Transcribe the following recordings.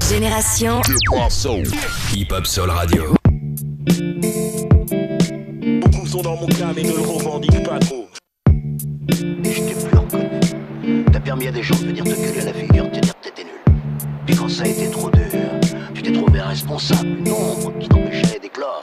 Génération Hip Hop Soul Radio. Beaucoup sont dans mon cas mais ne le revendiquent pas trop. Je t'ai plus reconnu. T'as permis à des gens de venir te gueuler à la figure, te dire que t'étais nul. Puis quand ça a été trop dur, tu t'es trouvé responsable, une ombre qui t'empêchait d'éclore.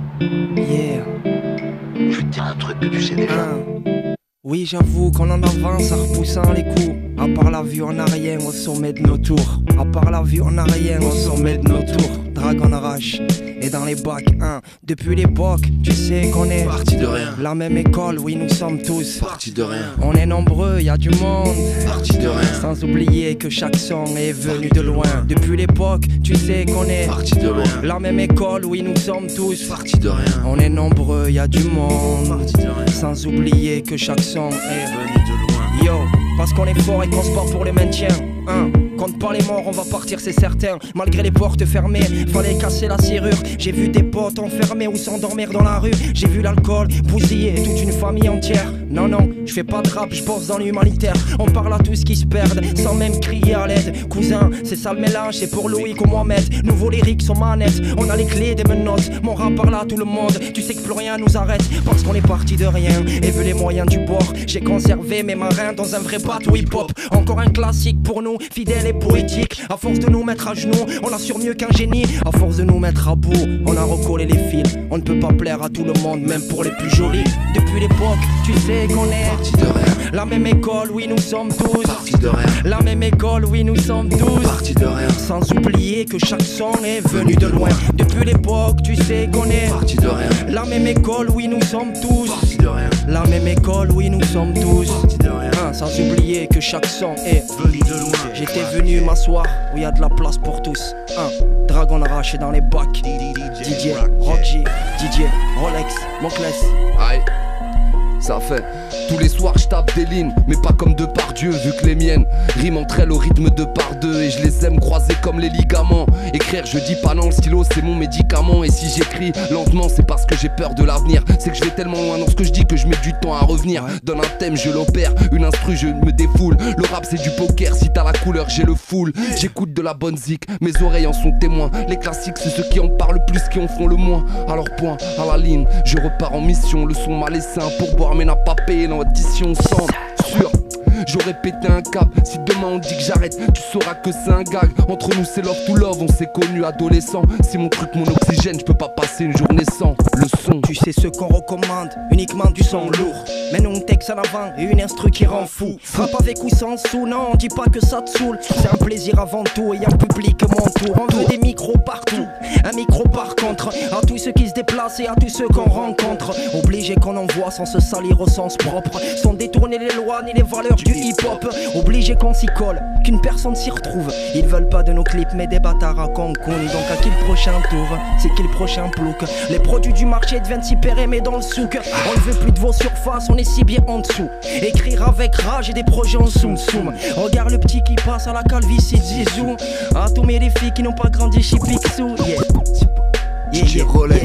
Yeah. Je vais te dire un truc que tu sais déjà. Oui, j'avoue qu'on en avance en repoussant les coups. À part la vue, on n'a rien au sommet de nos tours. À part la vue, on n'a rien au sommet de nos tours. Dragon arrache et dans les bacs, depuis l'époque, tu sais qu'on est Parti de rien. La même école, oui, nous sommes tous Parti de rien. On est nombreux, y a du monde. Parti de rien. Sans oublier que chaque son est venu de loin. Depuis l'époque, tu sais qu'on est Parti de loin. La même école, oui, nous sommes tous Parti de rien. On est nombreux, y a du monde. Parti de rien. Sans oublier que chaque son est Venu de loin. Yo, parce qu'on est fort et qu'on se bat pour le maintien. Compte pas les morts, on va partir, c'est certain. Malgré les portes fermées, fallait casser la serrure. J'ai vu des potes enfermés ou s'endormir dans la rue. J'ai vu l'alcool bousiller toute une famille entière. Non, non, je fais pas de rap, je bosse dans l'humanitaire. On parle à tous qui se perdent, sans même crier à l'aide. Cousin, c'est ça le mélange, c'est pour Louis qu'on Mohamed. Nouveau lyrique sur manette, on a les clés des menottes. Mon rap parle à tout le monde, tu sais que plus rien nous arrête. Parce qu'on est parti de rien, et vu les moyens du bord, j'ai conservé mes marins dans un vrai bateau hip-hop. Encore un classique pour nous, fidèle et poétique. À force de nous mettre à genoux, on assure mieux qu'un génie. À force de nous mettre à bout, on a recollé les fils. On ne peut pas plaire à tout le monde, même pour les plus jolis. Depuis l'époque, tu sais qu'on est Parti de rien. la même école, oui nous sommes tous Parti de rien. La même école, oui nous sommes tous Parti de rien. Sans oublier que chaque son est venu de loin. Depuis l'époque, tu sais qu'on est Parti de rien. la même école, oui nous sommes tous Parti de rien. La même école, oui nous sommes tous Parti de rien. Sans oublier que chaque son est Venu de loin. J'étais venu m'asseoir où y a de la place pour tous. Dragon arraché dans les bacs. DJ, Rocky, DJ, Rolex, Monclès. Aïe, ça fait. Tous les soirs je tape des lignes, mais pas comme Depardieu, vu que les miennes riment entre elles au rythme de par deux. Et je les aime croiser comme les ligaments. Écrire, je dis pas non, le stylo c'est mon médicament. Et si j'écris lentement, c'est parce que j'ai peur de l'avenir. C'est que je vais tellement loin dans ce que je dis que je mets du temps à revenir. Donne un thème, je l'opère, une instru, je me défoule. Le rap c'est du poker, si t'as la couleur, j'ai le full. J'écoute de la bonne zik, mes oreilles en sont témoins. Les classiques c'est ceux qui en parlent le plus, qui en font le moins. Alors point, à la ligne, je repars en mission. Le son m'a laissé un pourboire mais n'a pas payé l'addition sans sûr. J'aurais pété un cap, si demain on dit que j'arrête, tu sauras que c'est un gag. Entre nous c'est love to love, on s'est connus adolescents. C'est mon truc, mon oxygène, je peux pas passer une journée sans le son. Tu sais ce qu'on recommande, uniquement du son lourd. Mais nous on texte en avant et une instru qui rend fou. Frappe avec ou sans sous, non, dis pas que ça te saoule. C'est un plaisir avant tout et un public mon tour. On veut des micros partout, un micro par contre. À tous ceux qui se déplacent et à tous ceux qu'on rencontre. Obligé qu'on envoie sans se salir au sens propre. Sans détourner les lois ni les valeurs du hip-hop. Obligé qu'on s'y colle, qu'une personne s'y retrouve. Ils veulent pas de nos clips mais des bâtards à Cancun. Donc à qui le prochain tour, c'est qui le prochain plouc. Les produits du marché deviennent si périmés dans le souk. On ne veut plus de vos surfaces, on est si bien en dessous. Écrire avec rage et des projets en soum-soum. Regarde le petit qui passe à la calvitie Zizou. À tous mes les filles qui n'ont pas grandi chez Picsou. DJ Rolex.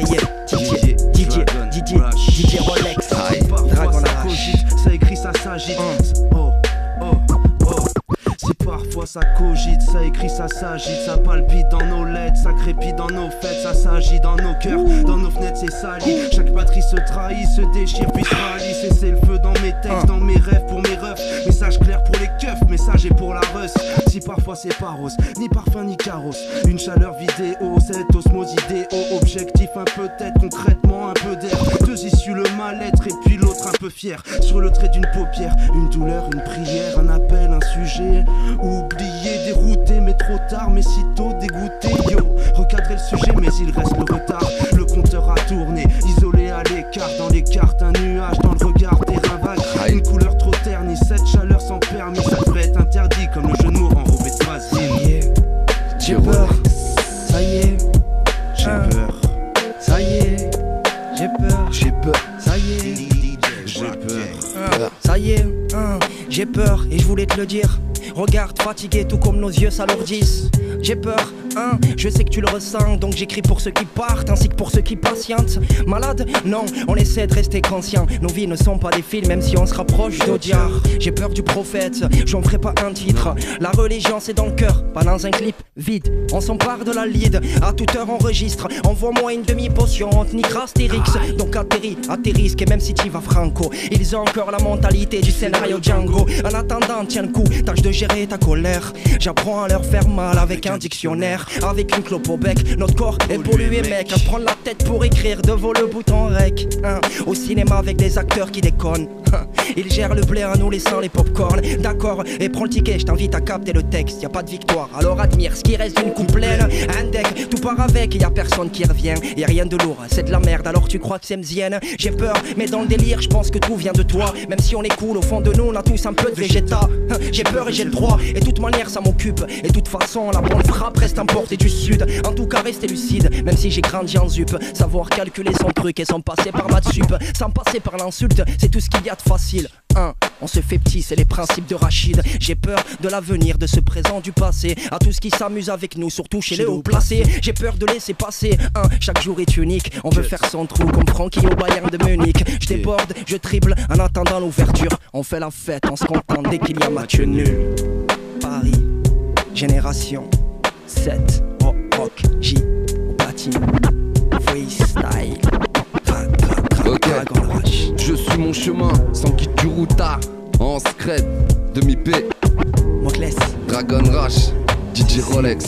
DJ Rolex. Dragon arrache. Ça écrit, ça s'agite. C'est parfois ça cogite, ça écrit, ça s'agite, ça palpite dans nos lettres, ça crépite dans nos fêtes, ça s'agit dans nos cœurs, dans nos fenêtres c'est sali. Chaque patrie se trahit, se déchire puis se rallie. C'est le feu dans mes textes, dans mes rêves pour mes refs. Message clair pour les keufs, message et pour la russe. Si parfois c'est pas rose, ni parfum ni carrosse. Une chaleur vidéo, cette osmose idéo. Objectif un peu tête, concrètement un peu d'air. Deux issues le mal-être et puis l'autre un peu fier. Sur le trait d'une paupière, une douleur, une prière, un appel, un sujet. Oublié, dérouté, mais trop tard, mais sitôt dégoûté. Yo, recadrer le sujet, mais il reste le retard. Le compteur a tourné, isolé à l'écart. Dans les cartes, un nuage dans le regard, terrain vague. Une couleur trop ternie, cette chaleur sans permis. Ça devrait être interdit, comme le jeu de mots enrobé de vaseline. J'ai peur, ça y est. J'ai peur, Ça y est, j'ai peur. J'ai peur. Ça y est, j'ai peur. ça y est, j'ai peur et je voulais te le dire. Regarde, fatigué tout comme nos yeux s'alourdissent. J'ai peur, hein. Je sais que tu le ressens, donc j'écris pour ceux qui partent ainsi que pour ceux qui patientent. Malade? Non, on essaie de rester conscient. Nos vies ne sont pas des films, même si on se rapproche d'Audiard. J'ai peur du prophète, j'en ferai pas un titre. La religion c'est dans le cœur, pas dans un clip vide. On s'empare de la lead, à toute heure on enregistre. Envoie-moi une demi-potion, on te niquera Astérix. Donc atterrisque, et même si t'y vas franco, ils ont encore la mentalité du scénario Django. En attendant, tiens le coup, tâche de gérer ta colère. J'apprends à leur faire mal avec un dictionnaire, avec une clope au bec. Notre corps est pollué mec, à se prendre la tête pour écrire devant le bouton rec, hein. Au cinéma avec des acteurs qui déconnent, hein. Ils gèrent le blé en nous laissant les pop-corn. D'accord, et prends le ticket, je t'invite à capter le texte. Y a pas de victoire, alors admire ce qui reste d'une coupe pleine. Un deck, tout part avec, y a personne qui revient. Y a rien de lourd, c'est de la merde, alors tu crois que c'est mzienne. J'ai peur, mais dans le délire, je pense que tout vient de toi. Même si on est cool, au fond de nous, on a tous un peu de végéta. J'ai peur et j'ai le droit, et de toute manière ça m'occupe. Et de toute façon, la bonne frappe reste importée du sud. En tout cas, rester lucide, même si j'ai grandi en zup. Savoir calculer son truc et sans passer par maths sup. Sans passer par l'insulte, c'est tout ce qu'il y a de facile. On se fait petit, c'est les principes de Rachid. J'ai peur de l'avenir, de ce présent, du passé. À tout ce qui s'amuse avec nous, surtout chez les hauts placés. J'ai peur de laisser passer, chaque jour est unique. On veut faire son trou comme Francky au Bayern de Munich. Je déborde, je triple en attendant l'ouverture. On fait la fête, on se contente dès qu'il y a match nul. Paris, génération 7, rock, J, au platine, freestyle. Ok, je suis mon chemin, sans guide du routard. En secret, demi-P, Moclès, Dragon Rush, DJ Rolex.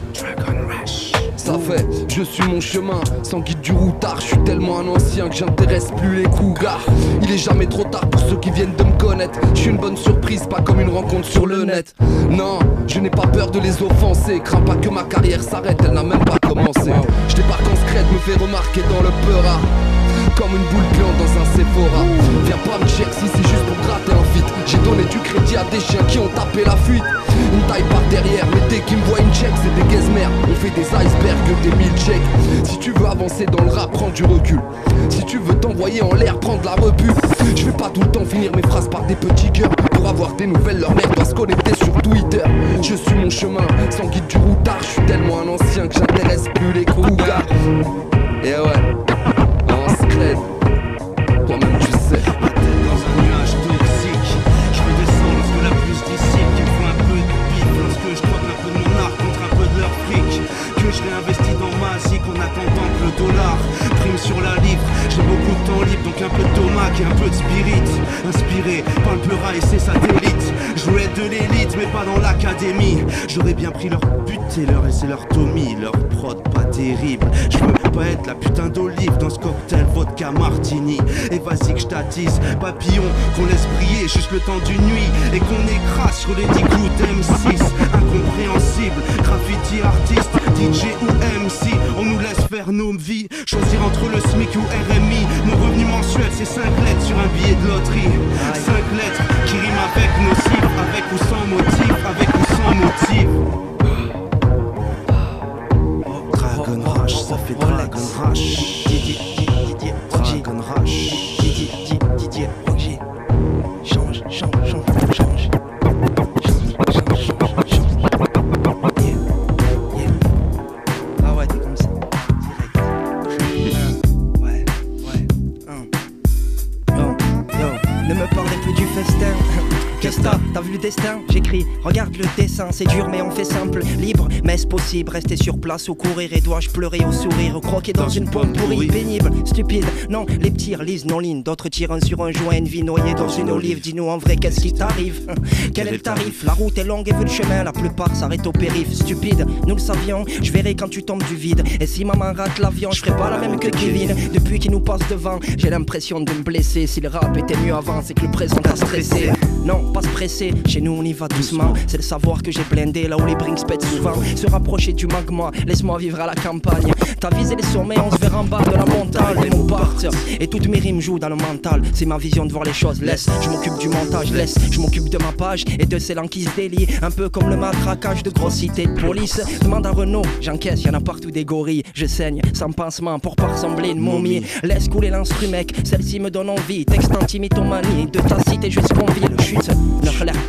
Ça fait, je suis mon chemin, sans guide du routard. Je suis tellement un ancien que j'intéresse plus les cougars. Il est jamais trop tard pour ceux qui viennent de me connaître. Je suis une bonne surprise, pas comme une rencontre sur le net. Non, je n'ai pas peur de les offenser. Crains pas que ma carrière s'arrête, elle n'a même pas commencé. Je débarque en secret, me fais remarquer dans le peura. Comme une boule puante dans un Sephora. Viens pas me check si c'est juste pour gratter un feat. J'ai donné du crédit à des chiens qui ont tapé la fuite. Une taille par derrière, mais dès qu'ils me voient une check, c'est des gazmères. On fait des icebergs, des milkshakes. Si tu veux avancer dans le rap, prends du recul. Si tu veux t'envoyer en l'air, prends de la repu. Je vais pas tout le temps finir mes phrases par des petits cœurs. Pour avoir des nouvelles, leur mère doit se connecter sur Twitter. Je suis mon chemin, sans guide du routard. Je suis tellement un ancien que j'intéresse plus les cougars. Et ouais, en secret, toi-même tu sais. Ma tête dans un nuage toxique. Je me descends lorsque la pluie se dissipe. Qu'il faut un peu de bif lorsque je troque un peu de mon art contre un peu de leur fric. Que je réinvestis dans ma zik en attendant que le dollar prime sur la livre. J'ai beaucoup de temps libre, donc un peu de tomac et un peu de spirit. Inspiré par le pleura et ses satellites. Je veux être de l'élite mais pas dans l'académie. J'aurais bien pris leur but et leur laissé leur Tommy. Leur prod pas terrible. Je veux pas être la putain d'olive dans ce cocktail vodka martini. Et vas-y que je t'attise, papillon, qu'on laisse briller juste le temps d'une nuit. Et qu'on écrase sur les 10 clous d'M6. Incompréhensible, graffiti artiste, DJ ou MC. On nous laisse faire nos vies, choisir entre le SMIC ou RMI. Mon revenu mensuel c'est 5 lettres sur un billet de loterie. 5 lettres qui riment avec nos cibles, avec ou sans motif, avec ou sans motif. Dragon Rush, ça fait Dragon Rush. Dragon Rush. Didier, Roger. Change. Ah ouais, t'es comme ça. Direct. Ouais. Yo, ne me parlez plus du festin. Qu'est-ce que t'as vu le destin? J'écris, regarde le dessin, c'est dur mais on fait simple. Libre, mais est-ce possible? Rester sur place ou courir? Et dois-je pleurer ou sourire? Croquer dans une pomme pourrie? Pénible, stupide, non, les petits lisent non ligne. D'autres tirent un sur un joint, une vie noyée dans une olive. Dis-nous en vrai, qu'est-ce qui t'arrive? Quel est le tarif? La route est longue et vu le chemin, la plupart s'arrêtent au périph'. Stupide, nous le savions, je verrai quand tu tombes du vide. Et si maman rate l'avion, je ferai pas la même que Kevin. Depuis qu'il nous passe devant, j'ai l'impression de me blesser. Si le rap était mieux avant, c'est que le présent t'a stressé. Non, pas se presser, chez nous on y va doucement. C'est le savoir que j'ai blindé là où les brinks pètent souvent. Se rapprocher du magma, laisse-moi vivre à la campagne. T'as visé les sommets, on se verra en bas de la montagne. Les mots partent, et toutes mes rimes jouent dans le mental. C'est ma vision de voir les choses, laisse. Je m'occupe du montage, laisse. Je m'occupe de ma page et de celles en qui se délient. Un peu comme le matraquage de grosses cités de police. Demande à Renault, j'encaisse, y'en a partout des gorilles. Je saigne, sans pansement pour pas ressembler une momie. Laisse couler l'instru mec, celle-ci me donne envie. Texte anti-mythomanie, de ta cité jusqu'en ville. Chute, ne relève pas,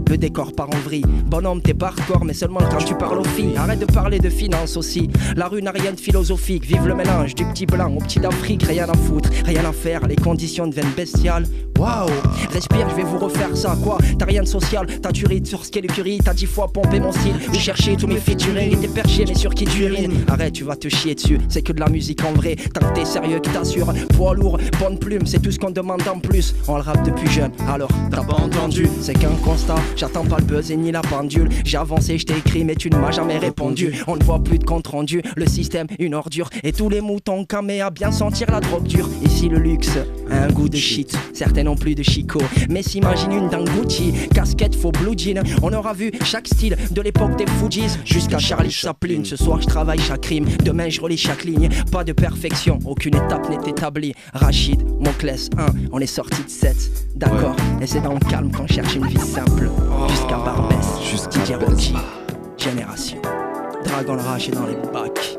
le décor part en vrille. Bonhomme, t'es hardcore, mais seulement quand tu parles aux filles. Arrête de parler de finance aussi. La rue n'a rien de philosophique. Vive le mélange du petit blanc au petit d'Afrique. Rien à foutre, rien à faire. Les conditions deviennent bestiales. Waouh, respire, je vais vous refaire ça. Quoi, t'as rien de social, t'as turite sur ce qu'est l'écurie. T'as 10 fois pompé mon style ou cherché tous mes featuring. Et t'es perché, mais sur qui tu urines. Arrête, tu vas te chier dessus. C'est que de la musique en vrai. Tant que t'es sérieux, que t'assures. Poids lourd, bonne plume, c'est tout ce qu'on demande en plus. On le rappe depuis jeune, alors t'as pas entendu. C'est qu'un constat, j'attends pas le buzz et ni la pendule. J'ai avancé, je t'ai écrit, mais tu ne m'as jamais répondu. On ne voit plus de compte rendu, le système une ordure. Et tous les moutons camés à bien sentir la drogue dure. Ici le luxe a un goût de shit. Certains n'ont plus de Chico, mais s'imagine une dans Gucci. Casquette, faux blue jean. On aura vu chaque style de l'époque des Fujis jusqu'à Charlie Chaplin. Ce soir je travaille chaque rime, demain je relis chaque ligne. Pas de perfection, aucune étape n'est établie. Rachid, Monclès 1, on est sorti de 7. D'accord, et c'est dans le calme qu'on cherche une vie simple. Jusqu'à Barbès, Didier Rocky, Génération. Dragon Rage est dans les bacs.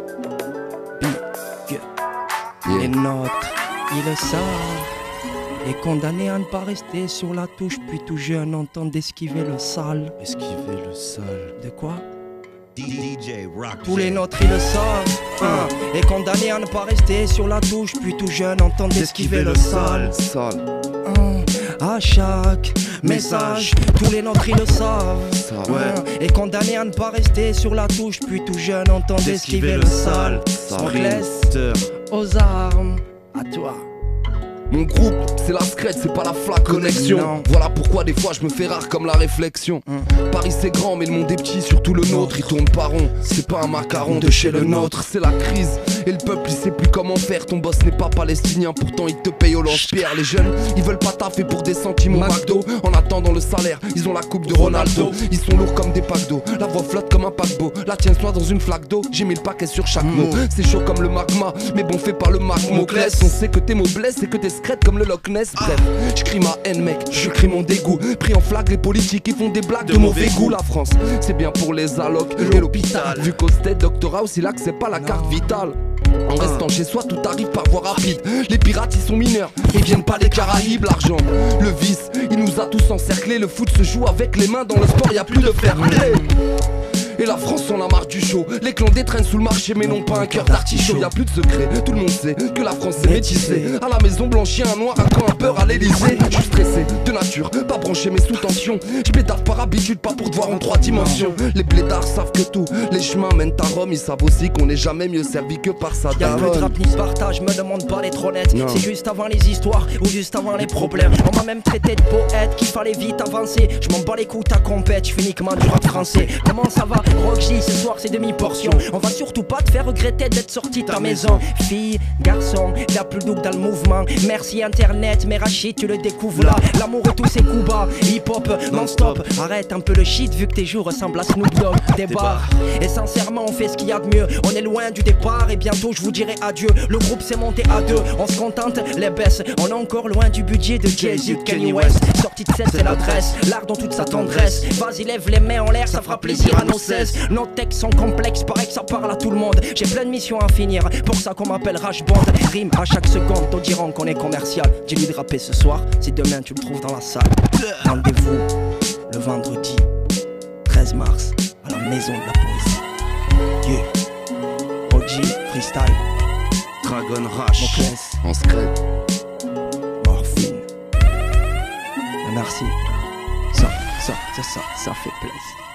Big, les nôtres, ils le savent. Et condamné à ne pas rester sur la touche, puis tout jeune entend d'esquiver le sale. Esquiver le sale. De quoi? DJ Rock. Tous les nôtres ils le savent. Et condamné à ne pas rester sur la touche, puis tout jeune entend d'esquiver le sale. Sale. À chaque message, tous les nôtres ils le savent. Et condamné à ne pas rester sur la touche, puis tout jeune entend d'esquiver le sale. On te laisse aux armes, à toi. Mon groupe, c'est la scred, c'est pas la flaque connexion. Non. Voilà pourquoi des fois je me fais rare comme la réflexion. Paris c'est grand mais le monde est petit, surtout le nôtre. Il tourne pas rond, c'est pas un macaron de chez le nôtre. C'est la crise et le peuple il sait plus comment faire. Ton boss n'est pas palestinien, pourtant il te paye au lance-pierre. Les jeunes, ils veulent pas taffer pour des centimes au McDo. En attendant le salaire, ils ont la coupe de Ronaldo. Ils sont lourds comme des packs d'eau, la voix flotte comme un paquebot. La tienne soit dans une flaque d'eau, j'ai mis le paquet sur chaque mot. C'est chaud comme le magma, mais bon fais pas le Mac Moclès. On sait que tes mots blessent et que t'es secrète comme le Loch Ness. Bref, je crie ma haine mec, je crie mon dégoût. Pris en flague les politiques qui font des blagues de mauvais goût. La France, c'est bien pour les allocs et l'hôpital. Vu qu'au State Doctorat aussi là que c'est pas la carte vitale. En restant chez soi, tout arrive par voie rapide. Les pirates, ils sont mineurs, ils viennent pas des Caraïbes. L'argent, le vice, il nous a tous encerclés. Le foot se joue avec les mains, dans le sport, y a plus de fair play. Et la France on a marre du show. Les clandés traînent sous le marché mais n'ont pas un cœur d'artichaut. Y'a plus de secret, tout le monde sait que la France est métissée. À la maison blanchi, un noir, un camp, un peur à l'Elysée. Je suis stressé, de nature, pas branché mais sous tension. Je pétave par habitude, pas pour te voir en 3 dimensions. Les blédards savent que tous les chemins mènent à Rome. Ils savent aussi qu'on n'est jamais mieux servi que par sa Y'a plus de daronne. rap ni de partage, me demande pas d'être honnête. C'est juste avant les histoires ou juste avant les problèmes. On m'a même traité de poète, qu'il fallait vite avancer. Je m'en bats les coups, ta compète, je fais uniquement du rap français. Comment ça va, Rocky? Ce soir c'est demi-portion. On va surtout pas te faire regretter d'être sorti de ta maison. Fille, garçon, y'a plus double dans le mouvement. Merci internet, mais Rachid tu le découvres là. L'amour et tous ses coups bas, hip-hop non-stop. Arrête un peu le shit vu que tes jours ressemblent à Snoop Dogg. Des bars, et sincèrement on fait ce qu'il y a de mieux. On est loin du départ et bientôt je vous dirai adieu. Le groupe s'est monté à deux, on se contente les baisses. On est encore loin du budget de Jay-Z, Kanye West. Sortie de 7 c'est l'adresse, l'art dans toute sa tendresse. Vas-y lève les mains en l'air, ça fera plaisir à nos 16. Nos textes sont complexes, pareil que ça parle à tout le monde. J'ai plein de missions à finir, pour ça qu'on m'appelle Rage Bond. Rime à chaque seconde, t'en diront qu'on est commercial. Dis-lui de rapper ce soir, si demain tu le trouves dans la salle. Rendez-vous le vendredi 13 mars à la Maison de la Poésie. Yeah, OG, freestyle, Dragon Rush. Monclès, En secret. Morphine. Merci. Ça fait plaisir.